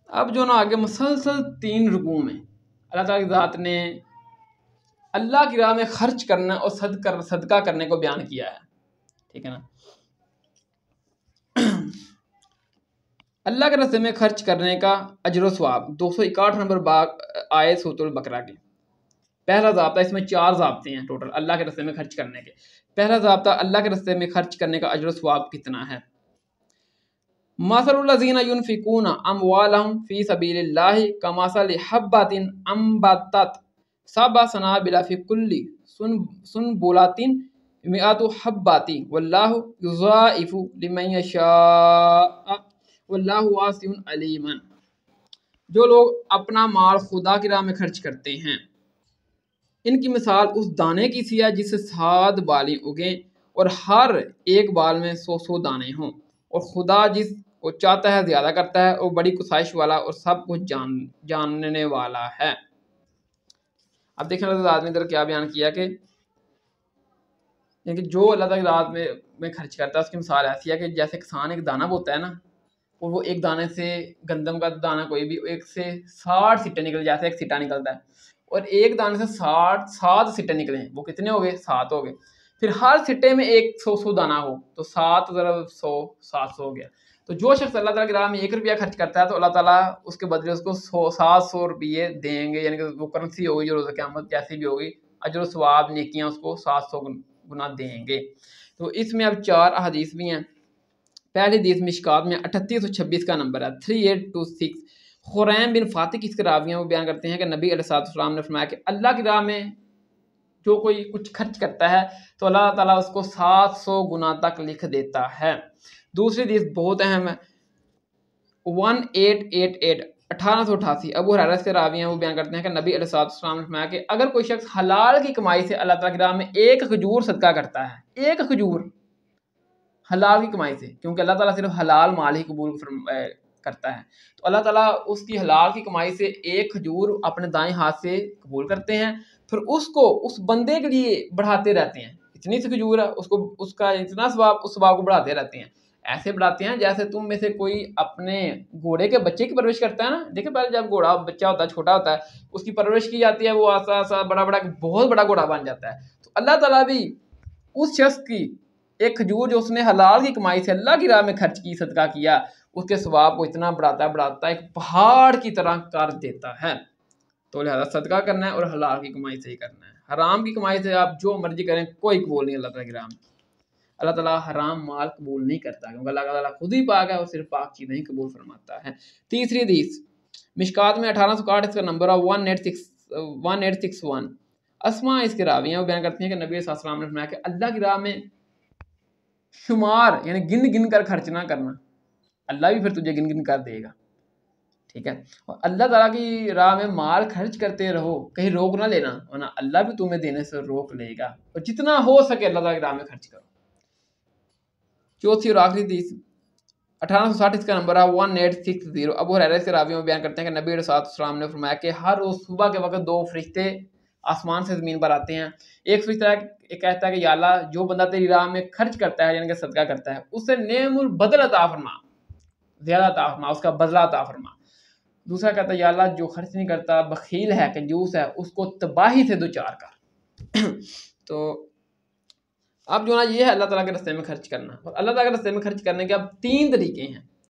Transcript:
اب جو نا آگے مسلسل 3 رکوع میں اللہ تعالیٰ کی ذات نے اللہ کی راہ میں خرچ کرنا اور صدقہ کرنے کو بیان کیا ہے، ٹھیک ہے نا۔ اللہ کے راستے میں خرچ کرنے کا اجر و ثواب 261 نمبر آیت سورۃ البقرہ کی۔ پہلا ضابطہ، اس میں 4 ضابطے ہیں ٹوٹل اللہ کے راستے میں خرچ کرنے کے۔ پہلا ضابطہ، اللہ کے راستے میں خرچ کرنے کا اجر و ثواب کتنا ہے۔ مثل الذین ينفقون اموالهم فی سبیل اللہ کمثل حبۃ انبتت سبع سنابل فی کل سنبلۃ مئۃ حبۃ واللہ یضاعف لمن یشاء واللہ واسع علیم۔ جو لوگ اپنا مال خدا کی راہ میں خرچ کرتے ہیں، ان کی مثال اس دانے کی سی ہے جس سے 7 بالیں اگیں اور ہر ایک بال میں 100 دانے ہوں، اور خدا جس کو چاہتا ہے زیادہ کرتا ہے، اور بڑی کوشش والا اور سب کچھ جاننے والا ہے۔ اب دیکھیں اللہ تعالیٰ نے ادھر کیا بیان کیا کہ جو اللہ تعالیٰ رات میں خرچ کرتا ہے اس کی مثال ایسی ہے کہ جیسے کسان ایک دانہ بوتا ہے نا، اور وہ ایک دانے سے گندم کا دانہ کوئی بھی ایک سے 60 سٹے نکل، جیسے ایک سٹا نکلتا ہے، اور ایک دانے سے 7 سٹے نکلیں، وہ کتنے ہو گئے؟ 7 ہو گئے۔ پھر ہر سٹے میں 100 دانہ ہو تو 7 ضرب 100 700 ہو گیا۔ تو جو شخص اللہ تعالیٰ کی راہ میں 1 روپیہ خرچ کرتا ہے تو اللہ تعالیٰ اس کے بدلے اس کو 700 روپیے دیں گے، یعنی کہ وہ کرنسی ہوگی جو روز قیامت جیسی بھی ہوگی، اجر و ثواب نیکیاں اس کو 700 گنا دیں گے۔ تو اس میں اب 4 احادیث بھی ہیں۔ پہلی حدیث مشکات میں 3826 کا نمبر ہے 3826۔ خریم بن فاتح اس کے راوی ہیں، وہ بیان کرتے ہیں کہ نبی علیہ السلام نے فرمایا کہ اللہ کی راہ میں جو کوئی کچھ خرچ کرتا ہے تو اللہ تعالیٰ اس کو 700 گنا تک لکھ دیتا ہے۔ دوسری حدیث بہت اہم ہے 1888 1888 ابو ہریرہ کے راوی ہیں، وہ بیان کرتے ہیں کہ نبی علیہ السلام نے فرمایا کہ اگر کوئی شخص حلال کی کمائی سے اللہ تعالیٰ کی راہ میں 1 کھجور صدقہ کرتا ہے، 1 کھجور حلال کی کمائی سے، کیونکہ اللہ تعالیٰ صرف حلال مال ہی قبول کرتا ہے، تو اللہ تعالیٰ اس کی حلال کی کمائی سے 1 کھجور اپنے دائیں ہاتھ سے قبول کرتے ہیں، پھر اس کو اس بندے کے لیے بڑھاتے رہتے ہیں، اتنی سی کھجور ہے اس کا اتنا ثواب، اس ثواب کو بڑھاتے رہتے ہیں، ایسے بڑھاتے ہیں جیسے تم میں سے کوئی اپنے گھوڑے کے بچے کی پرورش کرتا ہے نا۔ دیکھیں پہلے جب گھوڑا بچہ ہوتا ہے، چھوٹا ہوتا ہے، اس کی پرورش کی جاتی ہے، وہ آسا آسا بڑا بہت بڑا گھوڑا بن جاتا ہے، تو اللہ تعالیٰ بھی اس شخص کی 1 کھجور جو اس نے حلال کی کمائی سے اللہ کی راہ میں خرچ کی، صدقہ کیا، اس کے ثواب کو اتنا بڑھاتا ہے ایک پہاڑ کی طرح کر دیتا ہے۔ تو لہذا صدقہ کرنا ہے اور حلال کی کمائی سے ہی کرنا ہے، حرام کی کمائی سے آپ جو مرضی کریں کوئی قبول نہیں اللہ تعالیٰ کی راہ میں۔ اللہ تعالیٰ حرام مال قبول نہیں کرتا، کیونکہ اللہ تعالیٰ خود ہی پاک ہے اور صرف پاک چیزیں ہی قبول فرماتا ہے۔ تیسری حدیث مشکات میں 1861 اس کا نمبر ہے 1861۔ اسماء اس کے راوی ہیں، وہ بیان کرتی ہیں کہ نبی صلی اللہ علیہ وسلم نے فرمایا کہ اللہ کی راہ میں شمار یعنی گن کر خرچ نہ کرنا، اللہ بھی پھر تجھے گن کر دے گا، ٹھیک ہے۔ اور اللہ تعالیٰ کی راہ میں مال خرچ کرتے رہو، کہیں روک نہ لینا، ورنہ اللہ بھی تمہیں دینے سے روک لے گا، اور جتنا ہو سکے اللہ تعالیٰ کی راہ میں خرچ کرو۔ چوتھی اور آخری حدیث 1860 اس کا نمبر ہے 1860۔ ابو ہریرہ سے راوی میں بیان کرتے ہیں کہ نبی علیہ السلام نے فرمایا کہ ہر روز صبح کے وقت 2 فرشتے آسمان سے زمین پر آتے ہیں، ایک فرشتہ کہتا ہے کہ یا اللہ جو بندہ تیری راہ میں خرچ کرتا ہے یعنی کہ صدقہ کرتا ہے اسے نعم البدل عطا فرما، زیادہ عطا فرما، اس کا بدلہ عطا فرما۔ دوسرا کہتا ہے یا اللہ جو خرچ نہیں کرتا، بخیل ہے، کنجوس ہے، اس کو تباہی سے دوچار کر۔ تو اب جو نا یہ ہے اللہ تعالیٰ کے راستے میں خرچ کرنا، اور اللہ تعالیٰ کے راستے میں خرچ کرنے کے اب 3 طریقے ہیں۔